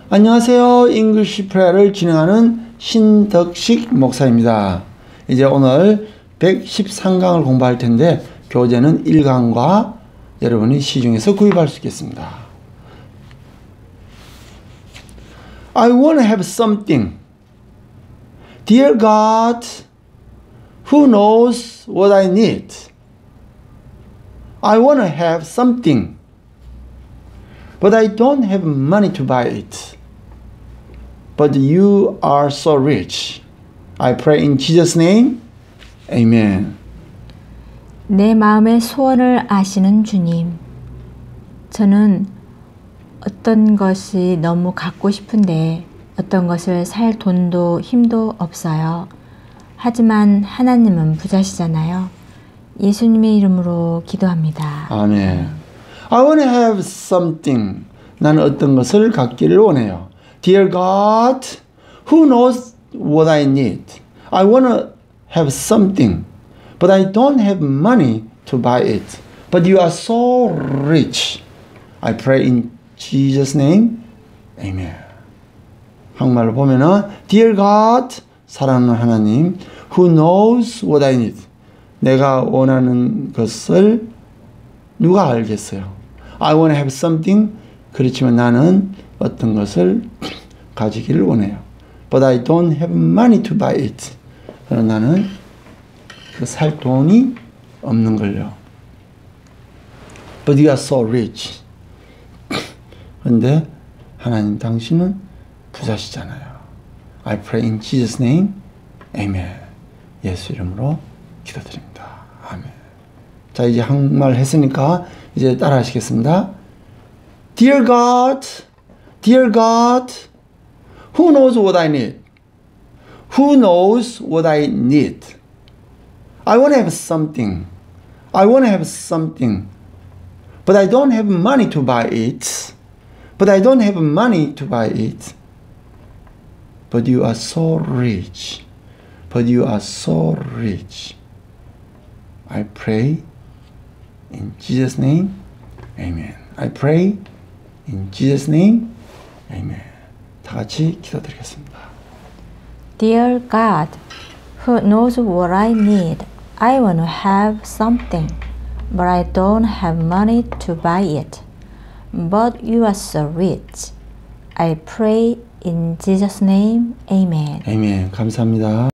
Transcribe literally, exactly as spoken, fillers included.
안녕하세요. 잉글리시 프레어를 진행하는 신덕식 목사입니다. 이제 오늘 백십삼 강을 공부할 텐데 교재는 일 강과 여러분이 시중에서 구입할 수 있겠습니다. I want to have something. Dear God, who knows what I need? I want to have something, but I don't have money to buy it. But you are so rich. I pray in Jesus' name. Amen. 내 마음의 소원을 아시는 주님, 저는 어떤 것이 너무 갖고 싶은데 어떤 것을 살 돈도 힘도 없어요. 하지만 하나님은 부자시잖아요. 예수님의 이름으로 기도합니다. 아멘. I want to have something. 나는 어떤 것을 갖기를 원해요. Dear God, who knows what I need? I want to have something, but I don't have money to buy it. But you are so rich. I pray in Jesus' name. Amen. 한국말로 보면은 Dear God, 사랑하는 하나님, who knows what I need? 내가 원하는 것을 누가 알겠어요? I want to have something. 그렇지만 나는 어떤 것을 가지기를 원해요. But I don't have money to buy it. 그러나 나는 그 살 돈이 없는 걸요. But you are so rich. 그런데 하나님 당신은 부자시잖아요. I pray in Jesus' name. Amen. 예수 이름으로 기도드립니다. 아멘. 자, 이제 한국말 했으니까 이제 따라 하시겠습니다. Dear God, Dear God, who knows what I need? Who knows what I need? I want to have something. I want to have something. But I don't have money to buy it. But I don't have money to buy it. But you are so rich. But you are so rich. I pray in Jesus' name. Amen. I pray in Jesus' name. Amen. 다 같이 기도드리겠습니다. Dear God, who knows what I need? I want to have something, but I don't have money to buy it. But you are so rich. I pray in Jesus' name. Amen. Amen. 감사합니다.